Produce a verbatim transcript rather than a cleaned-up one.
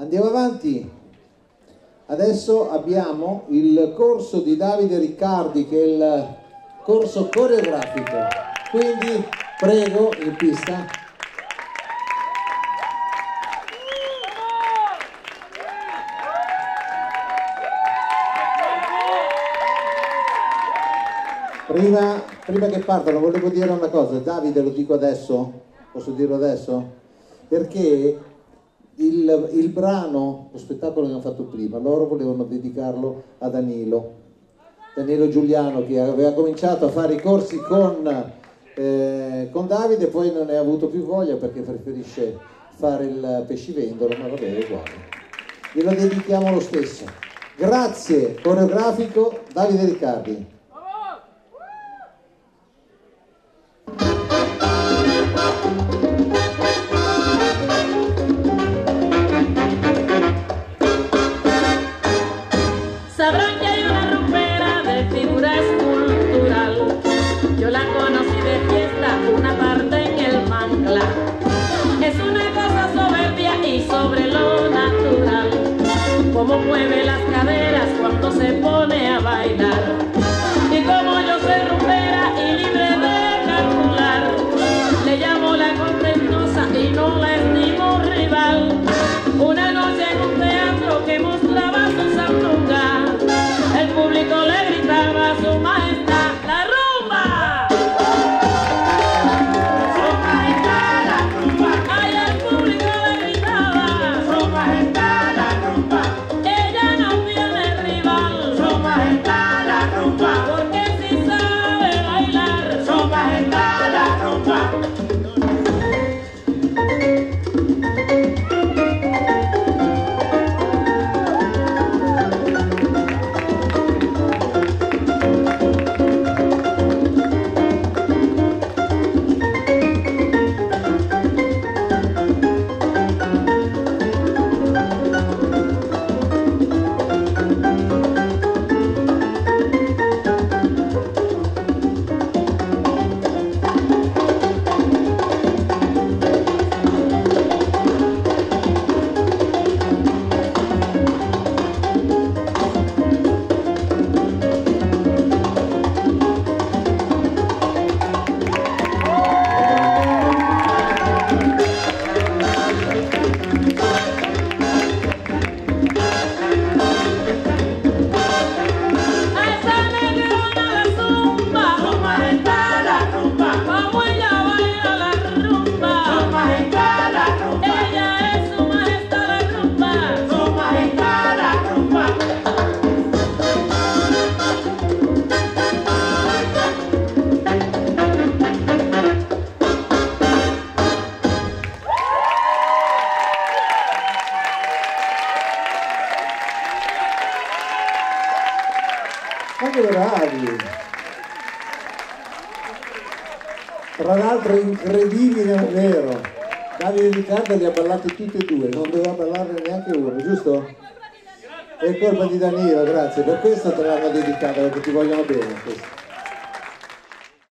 Andiamo avanti. Adesso abbiamo il corso di Davide Riccardi, che è il corso coreografico. Quindi prego, in pista. Prima, prima che partano volevo dire una cosa. Davide, lo dico adesso? Posso dirlo adesso? Perché il, il brano, lo spettacolo che hanno fatto prima, loro volevano dedicarlo a Danilo Danilo Giuliano, che aveva cominciato a fare i corsi con, eh, con Davide, poi non ne ha avuto più voglia perché preferisce fare il pescivendolo, ma va bene, uguale, glielo dedichiamo lo stesso. Grazie, coreografico Davide Riccardi. Sabrán que hay una rumbera de figura escultural. Yo la conocí de fiesta, una parte en el manglar. Es una cosa soberbia y sobre lo natural. Cómo mueve las caderas cuando se pone a bailar. Y como yo soy rumbera y libre de calcular, le llamo la contenosa y no la estimo rival. Una noche en un teatro que mostraba su sandunga, el público le gritaba a su majestad la rumba. Su majestad la rumba. Ay, el público le gritaba su majestad la rumba. Ella no tiene rival, su majestad la rumba. Porque si sabe bailar, su majestad la rumba. Ma che bravi! Tra l'altro incredibile, è vero. Davide Riccardi li ha ballati tutti e due, non doveva ballarne neanche uno, giusto? È colpa di Danilo, grazie, per questo te l'hanno dedicata, perché ti vogliono bene. Questo.